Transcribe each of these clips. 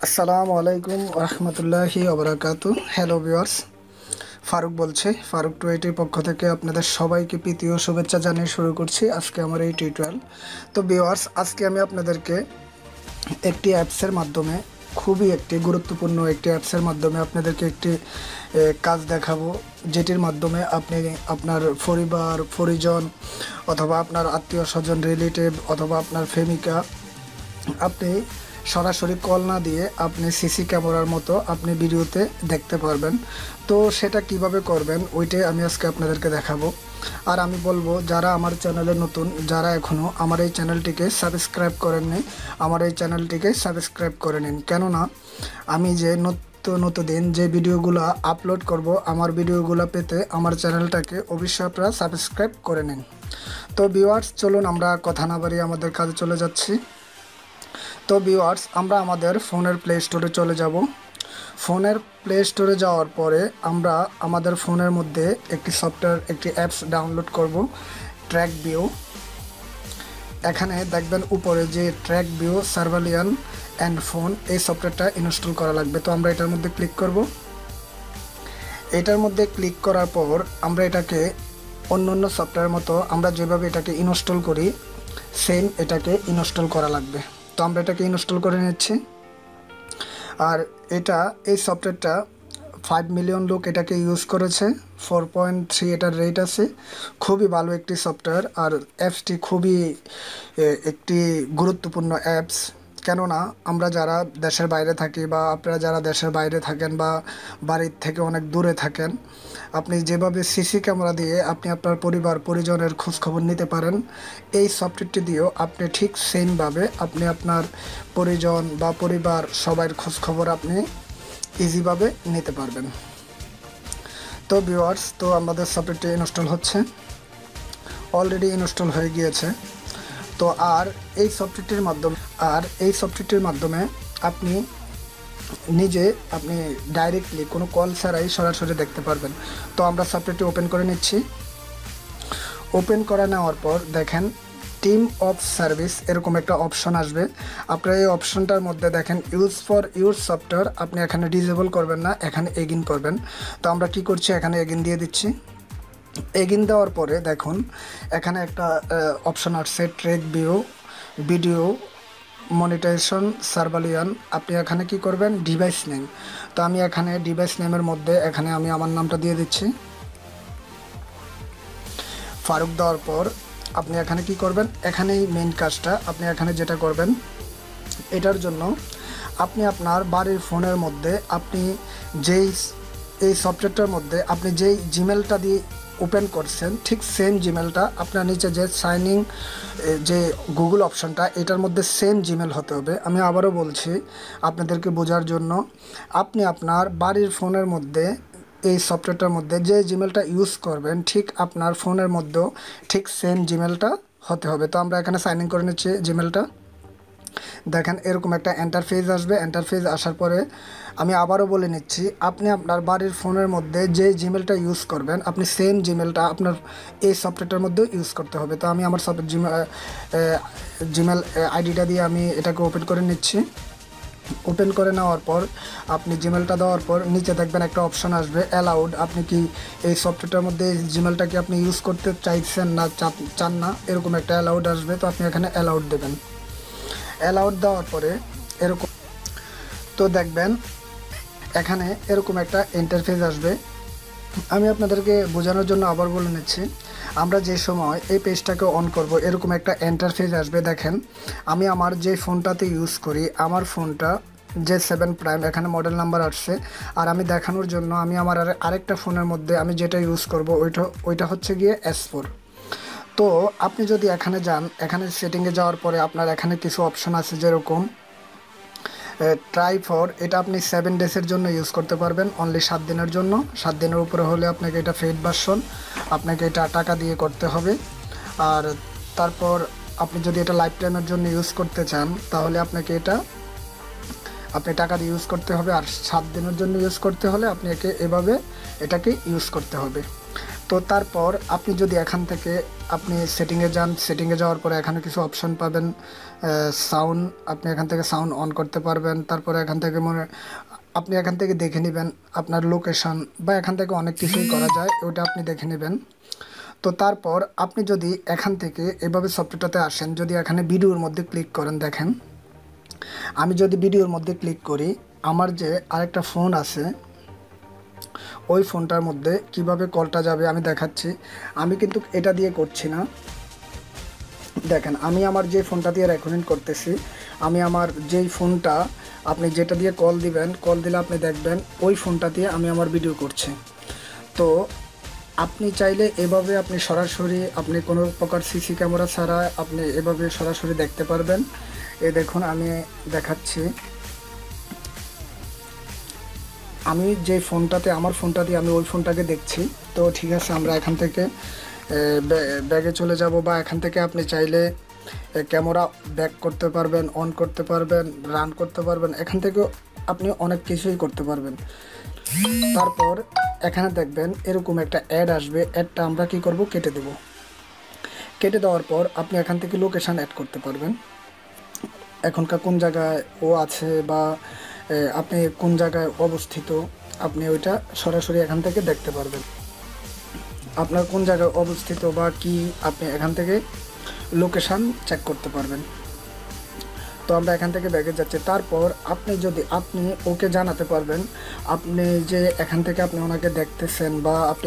আসসালামু আলাইকুম রহমতুল্লাহি ওবরাকাতু। হ্যালো ভিউয়ার্স, ফারুক বলছি। ফারুক 280 পক্ষ থেকে আপনাদের সবাইকে প্রীতি ও শুভেচ্ছা জানিয়ে শুরু করছি আজকে আমার এই টিউটোরিয়াল। তো ভিউয়ার্স, আজকে আমি আপনাদেরকে একটি অ্যাপসের মাধ্যমে খুবই একটি গুরুত্বপূর্ণ একটি অ্যাপসের মাধ্যমে আপনাদেরকে একটি কাজ দেখাবো, যেটির মাধ্যমে আপনি আপনার পরিবার পরিজন অথবা আপনার আত্মীয় স্বজন রিলেটিভ অথবা আপনার প্রেমিকা আপনি সরাসরি কল না দিয়ে আপনি সিসি ক্যামেরার মতো আপনি ভিডিওতে দেখতে পারবেন। তো সেটা কিভাবে করবেন ওইটাই আমি আজকে আপনাদেরকে দেখাবো। আর আমি বলবো, যারা আমার চ্যানেলে নতুন, যারা এখনও আমার এই চ্যানেলটিকে সাবস্ক্রাইব করেননি, আমার এই চ্যানেলটিকে সাবস্ক্রাইব করে নিন। কেননা আমি যে নতুন দিন যে ভিডিওগুলো আপলোড করব, আমার ভিডিওগুলো পেতে আমার চ্যানেলটাকে অবশ্যই আপনারা সাবস্ক্রাইব করে নিন। তো ভিউয়ার্স, চলুন আমরা কথা না বাড়িয়ে আমাদের কাজে চলে যাচ্ছি। তো ভিউয়ার্স, আমরা আমাদের ফোনের প্লে স্টোরে চলে যাব। ফোনের প্লে স্টোরে যাওয়ার পরে আমরা আমাদের ফোনের মধ্যে একটি সফটওয়্যার, একটি অ্যাপস ডাউনলোড করব, ট্র্যাক ভিউ। এখানে দেখবেন উপরে যে track view surveillance and phone, এই সফটওয়্যারটা ইনস্টল করা লাগবে। তো আমরা এটার মধ্যে ক্লিক করব। এটার মধ্যে ক্লিক করার পর আমরা এটাকে অন্য সফটওয়্যারের মতো আমরা যেভাবে এটাকে ইনস্টল করি সেম এটাকে ইনস্টল করা লাগবে। তো আমরা এটাকে ইনস্টল করে নিচ্ছি। আর এই সফটওয়্যারটা 5 মিলিয়ন লোক এটাকে ইউজ করেছে, 4.3 এটার রেট আছে। খুবই ভালো একটি সফটওয়্যার। আর অ্যাপসটি খুবই একটি গুরুত্বপূর্ণ অ্যাপস। কেননা আমরা যারা দেশের বাইরে থাকি বা আপনারা যারা দেশের বাইরে থাকেন বা বাড়ির থেকে অনেক দূরে থাকেন, আপনি যেভাবে সিসি ক্যামেরা দিয়ে আপনি আপনার পরিবার পরিজনের খোঁজখবর নিতে পারেন, এই সফটওয়্যারটি দিয়েও আপনি ঠিক সেমভাবে আপনি আপনার পরিজন বা পরিবার সবার খোঁজখবর আপনি ইজিভাবে নিতে পারবেন। তো ভিউয়ার্স, তো আমাদের সফটওয়্যারটি ইনস্টল হচ্ছে, অলরেডি ইনস্টল হয়ে গিয়েছে। তো এই সফটওয়্যারটির মাধ্যমে আপনি আপনি ডাইরেক্টলি কোনো কল ছাড়াই সরাসরি দেখতে পারবেন। তো আমরা সফটওয়্যারটি ওপেন করে নিচ্ছি। ওপেন করে নেওয়ার পর দেখেন টিম অফ সার্ভিস এরকম একটা অপশন আসবে। আপনারা এই অপশনটার মধ্যে দেখেন ইউজ ফর ইউর সফটওয়্যার, আপনি এখানে ডিসেবল করবেন না, এখানে এগিন করবেন। তো আমরা কি করছি, এখানে এগিন দিয়ে দিচ্ছি। এগিন দেওয়ার পরে দেখুন এখানে একটা অপশন আসছে track view video monetization surveillance. আপনি এখানে কি করবেন, ডিভাইস নেম। তো আমি এখানে ডিভাইস নেমের মধ্যে এখানে আমি আমার নামটা দিয়ে দিচ্ছি, ফারুক। দেওয়ার পর আপনি এখানে কি করবেন, এখানেই মেইন কাজটা আপনি এখানে যেটা করবেন, এটার জন্য আপনি আপনার বাড়ির ফোনের মধ্যে আপনি এই সফটওয়্যারটার মধ্যে আপনি যেই জিমেলটা দিয়ে ওপেন করছেন ঠিক সেম জিমেলটা আপনার নিচে যে সাইনিং যে গুগল অপশনটা, এটার মধ্যে সেম জিমেল হতে হবে। আমি আবারও বলছি আপনাদেরকে বোঝার জন্য, আপনি আপনার বাড়ির ফোনের মধ্যে এই সফটওয়্যারটার মধ্যে যে জিমেলটা ইউজ করবেন ঠিক আপনার ফোনের মধ্যেও ঠিক সেম জিমেলটা হতে হবে। তো আমরা এখানে সাইন ইন করে নিচ্ছি জিমেলটা। দেখেন এরকম একটা এন্টারফেস আসবে। এন্টারফেস আসার পরে আমি আবারও বলে নিচ্ছি, আপনি আপনার বাড়ির ফোনের মধ্যে যে জিমেলটা ইউজ করবেন আপনি সেম জিমেলটা আপনার এই সফটওয়্যারটার মধ্যে ইউজ করতে হবে। তো আমি আমার জিমেল আইডিটা দিয়ে আমি এটাকে ওপেন করে নিচ্ছি। ওপেন করে নেওয়ার পর আপনি জিমেলটা দেওয়ার পর নিচে দেখবেন একটা অপশন আসবে অ্যালাউড। আপনি কি এই সফটওয়্যারটার মধ্যে জিমেলটা কি আপনি ইউজ করতে চাইছেন না চান না, এরকম একটা অ্যালাউড আসবে। তো আপনি এখানে অ্যালাউড দেবেন। অ্যালাউড দেওয়ার পরে এরকম তো দেখবেন এখানে এরকম একটা ইন্টারফেস আসবে। আমি আপনাদেরকে বোঝানোর জন্য আবার বলে নিচ্ছি, আমরা যে সময় এই পেজটাকে অন করব এরকম একটা ইন্টারফেস আসবে। দেখেন আমি আমার যে ফোনটাতে ইউজ করি, আমার ফোনটা J7 প্রাইম, এখানে মডেল নাম্বার আসছে। আর আমি দেখানোর জন্য আমি আমার আরেকটা ফোনের মধ্যে আমি যেটা ইউজ করব ওইটা হচ্ছে গিয়ে S4। তো আপনি যদি এখানে যান, এখানে সেটিংয়ে যাওয়ার পরে আপনার এখানে কিছু অপশন আছে, যেরকম ট্রাই ফর, এটা আপনি 7 ডেজের জন্য ইউজ করতে পারবেন, অনলি 7 দিনের জন্য। 7 দিনের উপরে হলে আপনাকে এটা পেইড ভার্সন, আপনাকে এটা টাকা দিয়ে করতে হবে। আর তারপর আপনি যদি এটা লাইফ টাইমের জন্য ইউজ করতে চান তাহলে আপনাকে আপনি টাকা দিয়ে ইউজ করতে হবে। আর 7 দিনের জন্য ইউজ করতে হলে এভাবে এটাকে ইউজ করতে হবে। তো তারপর আপনি যদি এখান থেকে আপনি সেটিংয়ে যান, সেটিংয়ে যাওয়ার পরে এখানে কিছু অপশন পাবেন, সাউন্ড, আপনি এখান থেকে সাউন্ড অন করতে পারবেন। তারপরে এখান থেকে আপনি এখান থেকে দেখে নেবেন আপনার লোকেশান, বা এখান থেকে অনেক কিছুই করা যায়, ওটা আপনি দেখে নেবেন। তো তারপর আপনি যদি এখান থেকে এভাবে সফটওয়্যারটাতে আসেন, যদি এখানে ভিডিওর মধ্যে ক্লিক করেন, দেখেন আমি যদি ভিডিওর মধ্যে ক্লিক করি, আমার যে আরেকটা ফোন আছে ওই ফোনটার মধ্যে কিভাবে কলটা যাবে আমি দেখাচ্ছি। আমি কিন্তু এটা দিয়ে করছি না, দেখেন আমি আমার যে ফোনটা দিয়ে রেকর্ডিং করতেছি, আমি আমার যেই ফোনটা, আপনি যেটা দিয়ে কল দিবেন, কল দিলে আপনি দেখবেন ওই ফোনটা দিয়ে আমি আমার ভিডিও করছি। তো আপনি চাইলে এভাবে আপনি সরাসরি, আপনি কোনো প্রকার সিসি ক্যামেরা ছাড়া আপনি এভাবে সরাসরি দেখতে পারবেন। দেখুন আমি দেখাচ্ছি, আমি যে ফোনটাতে, আমার ফোনটা দিয়ে আমি ওই ফোনটাকে দেখছি। তো ঠিক আছে, আমরা এখান থেকে ব্যাগে চলে যাব, বা এখান থেকে আপনি চাইলে ক্যামেরা ব্যাক করতে পারবেন, অন করতে পারবেন, রান করতে পারবেন, এখান থেকেও আপনি অনেক কিছুই করতে পারবেন। তারপর এখানে দেখবেন এরকম একটা অ্যাড আসবে, অ্যাডটা আমরা কি করব, কেটে দেব। কেটে দেওয়ার পর আপনি এখান থেকে লোকেশান অ্যাড করতে পারবেন, এখনকার কোন জায়গায় ও আছে, বা আপনি কোন জায়গায় অবস্থিত, আপনি ওইটা সরাসরি এখান থেকে দেখতে পারবেন। আপনার কোন জায়গায় অবস্থিত বা কি, আপনি এখান থেকে লোকেশান চেক করতে পারবেন। তো আমরা এখান থেকে ব্যাগে যাচ্ছি। তারপর আপনি যদি, আপনি ওকে জানাতে পারবেন আপনি যে এখান থেকে আপনি ওনাকে দেখতেছেন, বা আপনি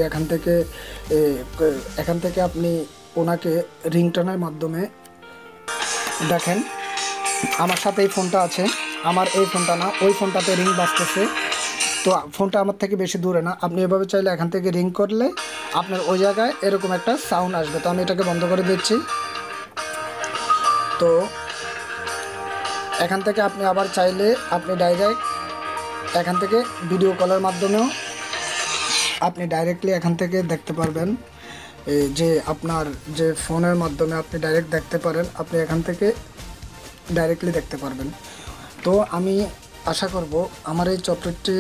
এখান থেকে আপনি ওনাকে রিংটোনের মাধ্যমে দেখেন। আমার সাথে এই ফোনটা আছে, আমার এই ফোনটা না, ওই ফোনটাতে রিং বাজতেছে। তো ফোনটা আমার থেকে বেশি দূরে না, আপনি এভাবে চাইলে এখান থেকে রিং করলে আপনার ওই জায়গায় এরকম একটা সাউন্ড আসবে। তো আমি এটাকে বন্ধ করে দিচ্ছি। তো এখান থেকে আপনি আবার চাইলে আপনি ডাইরেক্ট এখান থেকে ভিডিও কলের মাধ্যমেও আপনি ডাইরেক্টলি এখান থেকে দেখতে পারবেন, যে আপনার যে ফোনের মাধ্যমে আপনি ডাইরেক্ট দেখতে পারেন, আপনি এখান থেকে ডাইরেক্টলি দেখতে পারবেন। তো আমি আশা করব আমার এই সফটওয়্যারটি,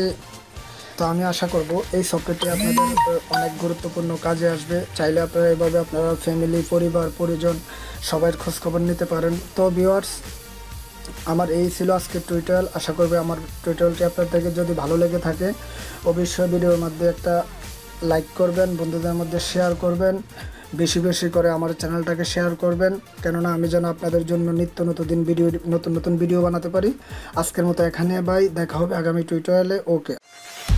এই সফটওয়্যারটি আপনাদের অনেক গুরুত্বপূর্ণ কাজে আসবে। চাইলে আপনারা এভাবে আপনারা ফ্যামিলি, পরিবার, পরিজন সবার খোঁজখবর নিতে পারেন। তো ভিউয়ার্স, আমার এই ছিল আজকের টিউটোরিয়াল। আশা করব আমার টিউটোরিয়ালটি আপনাদেরকে যদি ভালো লেগে থাকে, অবশ্যই ভিডিওর মধ্যে একটা লাইক করবেন, বন্ধুদের মধ্যে শেয়ার করবেন, বেশি বেশি করে আমার চ্যানেলটাকে শেয়ার করবেন, কেননা আমি যেন আপনাদের জন্য নিত্য নতুন ভিডিও বানাতে পারি। আজকের মতো এখানে বাই, দেখা হবে আগামী টিউটোরিয়ালে। ওকে।